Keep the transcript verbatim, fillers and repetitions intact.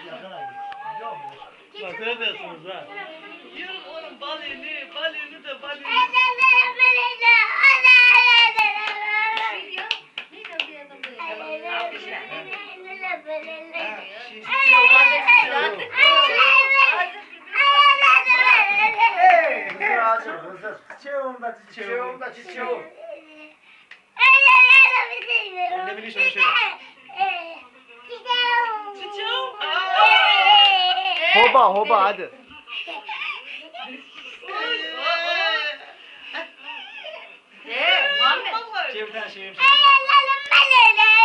Bak ne diyorsunuz ha? Yok oğlum balini, balini de balini. Çiçeğimde çiçeğimde çiçeğim. Ne bileyim şöyle şöyle. Çiçeğim. Hoba hoba hadi. Çevir tane şeyim.